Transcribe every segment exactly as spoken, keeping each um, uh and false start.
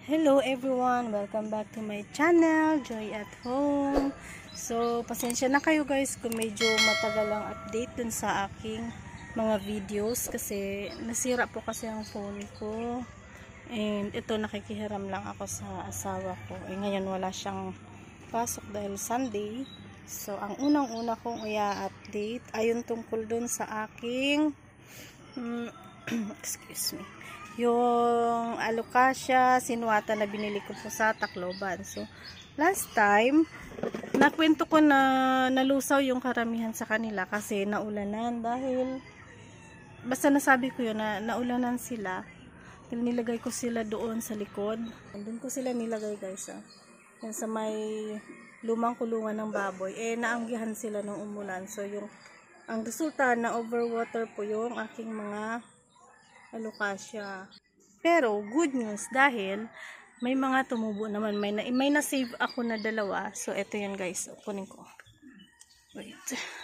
Hello everyone! Welcome back to my channel, Joy at Home. So, pasensya na kayo guys kung medyo matagal ang update dun sa aking mga videos kasi nasira po kasi ang phone ko. And ito, nakikihiram lang ako sa asawa ko. Eh, ngayon wala siyang pasok dahil Sunday. So, ang unang-una kong i-update ay yung tungkol dun sa aking um, excuse me yung alocasia sinuata na binili ko po sa Tacloban. So, last time, nakwento ko na nalusaw yung karamihan sa kanila kasi naulanan dahil, basta nasabi ko yun na naulanan sila. Nilagay ko sila doon sa likod. Doon ko sila nilagay guys. Ah. Yan sa may lumang kulungan ng baboy. Eh, naanggihan sila nung umulan. So, yung, ang resulta na overwater po yung aking mga alocasia. Pero good news dahil may mga tumubo naman, may na, may na-save ako na dalawa. So ito yan guys, so, kunin ko. Wait.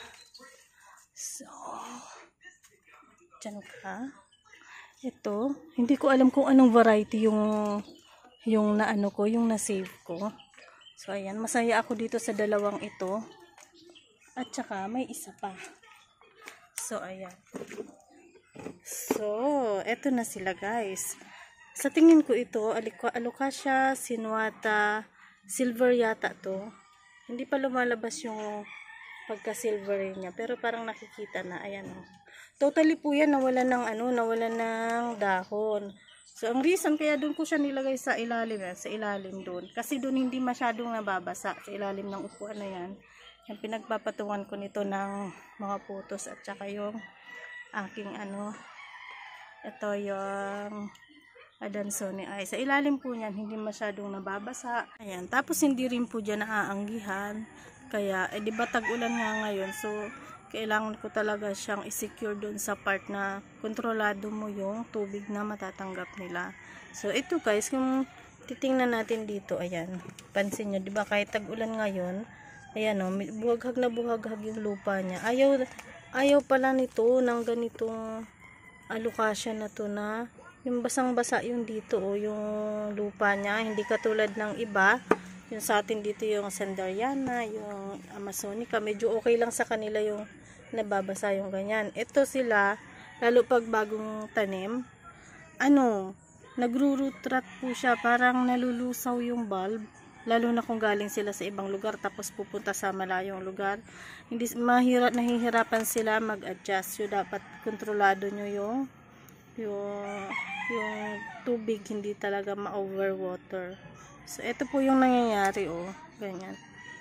So diyan ka. Ito, hindi ko alam kung anong variety yung yung na ano ko, yung na-save ko. So ayan, masaya ako dito sa dalawang ito. At saka may isa pa. So ayan. So, eto na sila guys. Sa tingin ko ito, alocasia sinuata silver yata to. Hindi pa lumalabas yung pagka-silver niya, pero parang nakikita na. Ayan oh. Totally po yan nawala ng ano, nawala ng dahon. So, ang reason kaya doon ko siya nilagay sa ilalim, sa ilalim doon. Kasi doon hindi masyadong nababasa sa ilalim ng upuan na yan. Yung pinagpapatungan ko nito ng mga photos at saka yung aking ano, ito yung Adansonii ay sa ilalim po niyan, hindi masyadong nababasa. Ayan, tapos hindi rin po dyan naaanggihan. Kaya, eh di ba tag-ulan nga ngayon, so kailangan ko talaga siyang i-secure doon sa part na kontrolado mo yung tubig na matatanggap nila. So ito guys, kung titingnan natin dito, ayan, pansin nyo, di ba kahit tag-ulan ngayon, ayan o, oh, buhaghag na buhaghag yung lupa niya. Ayaw Ayaw pala nito ng ganitong alocasia na to na yung basang-basa yung dito o yung lupa niya. Hindi katulad ng iba. Yung sa atin dito yung Sanderiana, yung Amazonica. Medyo okay lang sa kanila yung nababasa yung ganyan. Ito sila, lalo pag bagong tanim, ano, nagro-root rot po siya. Parang nalulusaw yung bulb. Lalo na kung galing sila sa ibang lugar tapos pupunta sa malayong lugar, hindi mahirap, nahihirapan sila mag-adjust. So dapat kontrolado nyo yung yung yung tubig, hindi talaga ma-overwater. So ito po yung nangyayari oh, ganyan.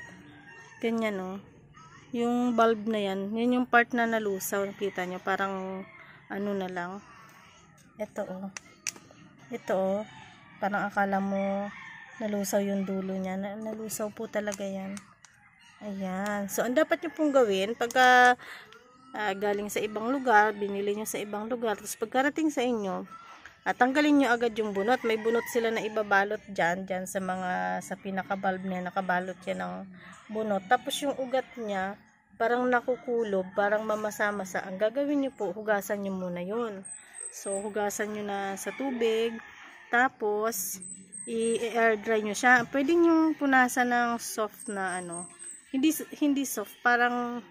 Ganyan oh. Yung bulb na yan, yun yung part na nalusaw, nakita nyo, parang ano na lang. Ito oh. Ito oh, parang akala mo nalusaw yung dulo niya. Nalusaw po talaga yan. Ayan. So, ang dapat nyo pong gawin, pagka uh, galing sa ibang lugar, binili nyo sa ibang lugar, tapos pagkarating sa inyo, at tanggalin nyo agad yung bunot. May bunot sila na ibabalot dyan, dyan sa mga, sa pinaka-bulb niya, nakabalot yan ng bunot. Tapos yung ugat niya, parang nakukulob, parang mamasa-masa. Ang gagawin nyo po, hugasan nyo muna yun. So, hugasan nyo na sa tubig, tapos i-air dry nyo siya. Pwede nyo punasan ng soft na ano. Hindi hindi soft, parang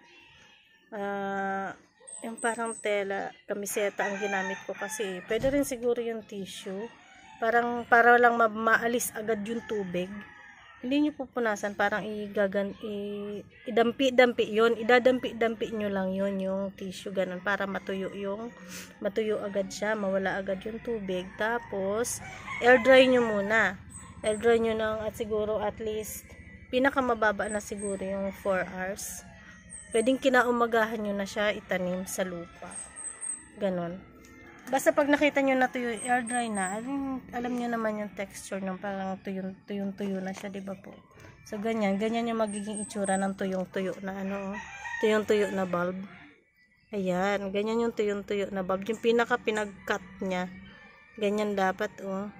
uh, yung parang tela, kamiseta ang ginamit ko kasi. Pwede rin siguro yung tissue. Parang para lang ma maalis agad yung tubig. Hindi nyo pupunasan, parang igagan i idampi-dampi yun. Idadampi-dampi nyo lang yun, yung tissue, ganun, para matuyo yung, matuyo agad siya, mawala agad yung tubig. Tapos, air dry nyo muna. Air dry nyo ng at siguro at least, pinakamababa na siguro yung four hours. Pwedeng kinaumagahan nyo na siya itanim sa lupa. Ganun. Basta pag nakita nyo na tuyo, air dry na, alam, alam nyo naman yung texture ng parang tuyong-tuyo na siya, diba po? So, ganyan. Ganyan yung magiging itsura ng tuyong-tuyo na ano, tuyong-tuyo na bulb. Ayan. Ganyan yung tuyong-tuyo na bulb. Yung pinaka-pinag-cut niya. Ganyan dapat, oh.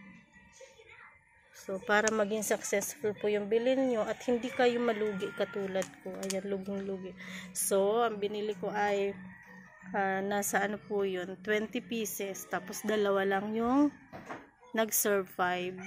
So, para maging successful po yung bilhin nyo at hindi kayo malugi katulad ko. Ayan, luging-lugi. So, ang binili ko ay uh, nasa ano po yun, twenty pieces. Tapos, dalawa lang yung nag-survive.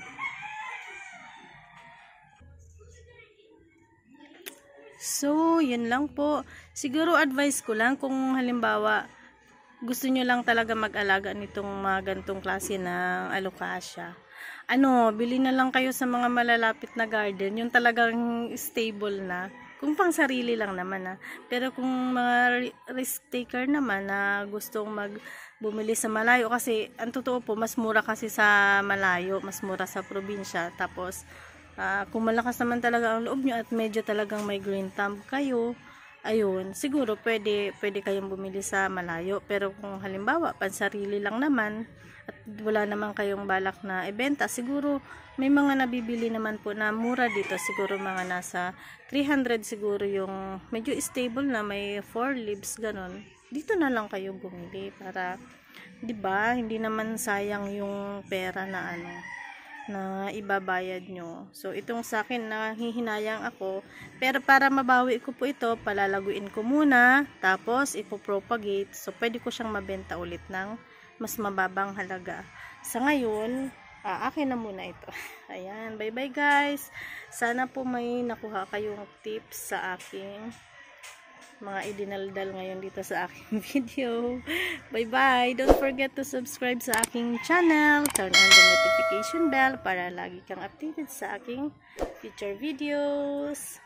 So, yun lang po. Siguro advice ko lang kung halimbawa gusto nyo lang talaga mag-alaga nitong mga gantong klase ng alocasia. Ano, bili na lang kayo sa mga malalapit na garden, yung talagang stable na. Kung pang sarili lang naman na. Pero kung mga risk taker naman na gustong mag bumili sa malayo, kasi ang totoo po, mas mura kasi sa malayo, mas mura sa probinsya. Tapos, uh, kung malakas naman talaga ang loob nyo at medyo talagang may green thumb kayo, ayun, siguro pwede, pwede kayong bumili sa malayo. Pero kung halimbawa, pansarili lang naman, at wala naman kayong balak na ibenta, siguro may mga nabibili naman po na mura dito, siguro mga nasa three hundred siguro yung medyo stable na may four leaves ganon. Dito na lang kayo bumili para 'di ba, hindi naman sayang yung pera na ano na ibabayad nyo. So itong sa akin nahihinayang ako, pero para mabawi ko po ito, palalaguin ko muna, tapos ipopropagate. So pwede ko siyang mabenta ulit ng mas mababang halaga. Sa ngayon, ah, akin na muna ito. Ayan, bye bye guys. Sana po may nakuha kayong tips sa aking mga idinaldal ngayon dito sa aking video. Bye bye. Don't forget to subscribe sa aking channel. Turn on the notification bell para lagi kang updated sa aking future videos.